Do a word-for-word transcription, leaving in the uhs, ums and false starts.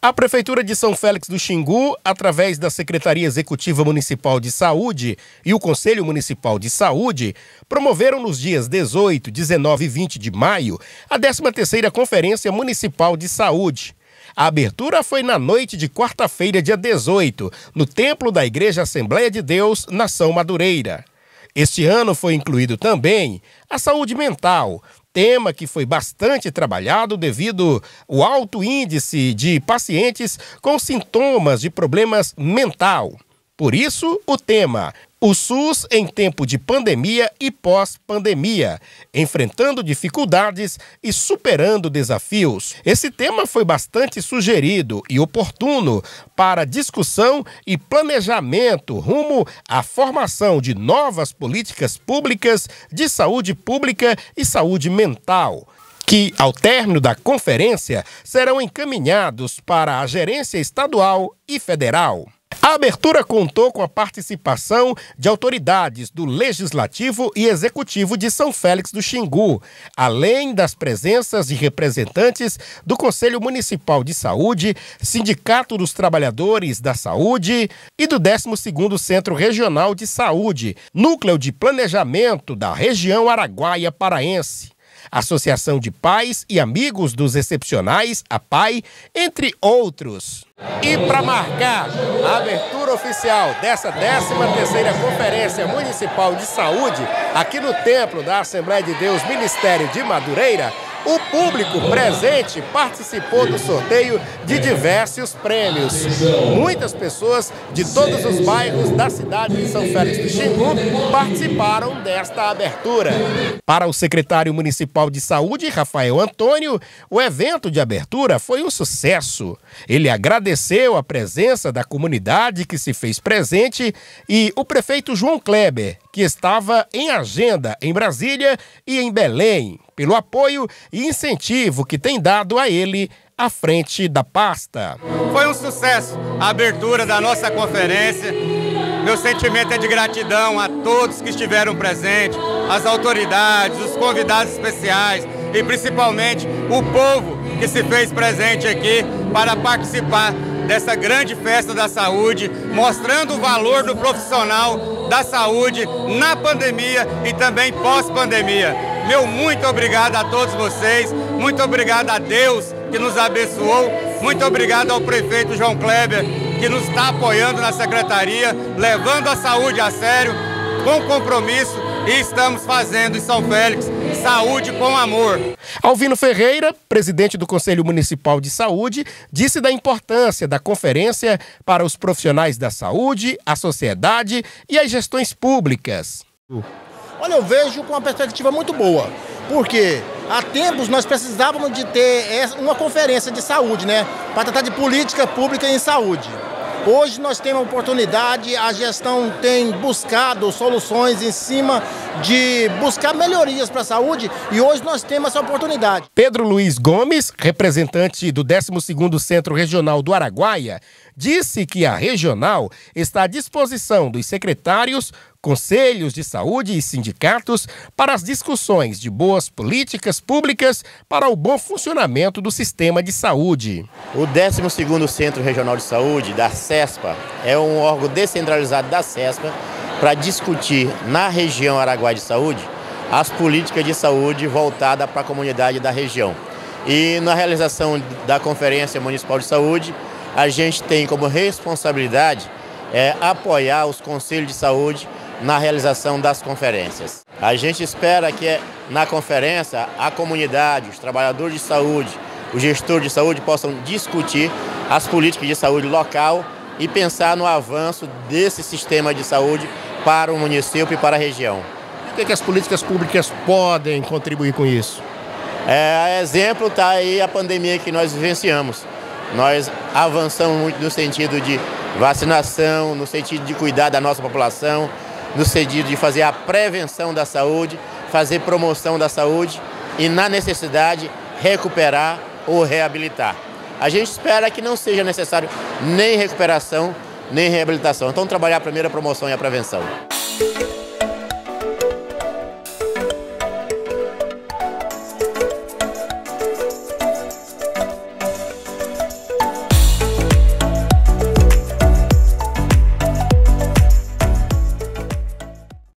A Prefeitura de São Félix do Xingu, através da Secretaria Executiva Municipal de Saúde e o Conselho Municipal de Saúde, promoveram nos dias dezoito, dezenove e vinte de maio a décima terceira Conferência Municipal de Saúde. A abertura foi na noite de quarta-feira, dia dezoito, no Templo da Igreja Assembleia de Deus, Nação Madureira. Este ano foi incluído também a saúde mental, tema que foi bastante trabalhado devido ao alto índice de pacientes com sintomas de problemas mental. Por isso, o tema O SUS em tempo de pandemia e pós-pandemia, enfrentando dificuldades e superando desafios. Esse tema foi bastante sugerido e oportuno para discussão e planejamento rumo à formação de novas políticas públicas de saúde pública e saúde mental, que, ao término da conferência, serão encaminhados para a gerência estadual e federal. A abertura contou com a participação de autoridades do Legislativo e Executivo de São Félix do Xingu, além das presenças de representantes do Conselho Municipal de Saúde, Sindicato dos Trabalhadores da Saúde e do décimo segundo Centro Regional de Saúde, Núcleo de Planejamento da Região Araguaia Paraense, Associação de Pais e Amigos dos Excepcionais, a P A I, entre outros. E para marcar a abertura oficial dessa décima terceira Conferência Municipal de Saúde, aqui no Templo da Assembleia de Deus, Ministério de Madureira, o público presente participou do sorteio de diversos prêmios. Muitas pessoas de todos os bairros da cidade de São Félix do Xingu participaram desta abertura. Para o secretário municipal de saúde, Rafael Antônio, o evento de abertura foi um sucesso. Ele agradeceu a presença da comunidade que se fez presente e o prefeito João Kleber, que estava em agenda em Brasília e em Belém, pelo apoio e incentivo que tem dado a ele à frente da pasta. Foi um sucesso a abertura da nossa conferência. Meu sentimento é de gratidão a todos que estiveram presentes, as autoridades, os convidados especiais e principalmente o povo que se fez presente aqui para participar dessa grande festa da saúde, mostrando o valor do profissional da saúde na pandemia e também pós-pandemia. Meu muito obrigado a todos vocês, muito obrigado a Deus que nos abençoou, muito obrigado ao prefeito João Kleber que nos está apoiando na secretaria, levando a saúde a sério, com compromisso, e estamos fazendo em São Félix saúde com amor. Alvino Ferreira, presidente do Conselho Municipal de Saúde, disse da importância da conferência para os profissionais da saúde, a sociedade e as gestões públicas. Olha, eu vejo com uma perspectiva muito boa, porque há tempos nós precisávamos de ter uma conferência de saúde, né, para tratar de política pública em saúde. Hoje nós temos a oportunidade, a gestão tem buscado soluções em cima de buscar melhorias para a saúde e hoje nós temos essa oportunidade. Pedro Luiz Gomes, representante do décimo segundo Centro Regional do Araguaia, disse que a regional está à disposição dos secretários, conselhos de saúde e sindicatos para as discussões de boas políticas públicas para o bom funcionamento do sistema de saúde. O décimo segundo Centro Regional de Saúde, da CESPA, é um órgão descentralizado da CESPA para discutir na região Araguaia de Saúde as políticas de saúde voltadas para a comunidade da região. E na realização da Conferência Municipal de Saúde, a gente tem como responsabilidade é, apoiar os conselhos de saúde na realização das conferências. A gente espera que na conferência a comunidade, os trabalhadores de saúde, os gestores de saúde possam discutir as políticas de saúde local e pensar no avanço desse sistema de saúde para o município e para a região. O que, que as políticas públicas podem contribuir com isso? É, exemplo está aí a pandemia que nós vivenciamos. Nós avançamos muito no sentido de vacinação, no sentido de cuidar da nossa população, no sentido de fazer a prevenção da saúde, fazer promoção da saúde e, na necessidade, recuperar ou reabilitar. A gente espera que não seja necessário nem recuperação, nem reabilitação. Então, trabalhar primeiro a promoção e a prevenção.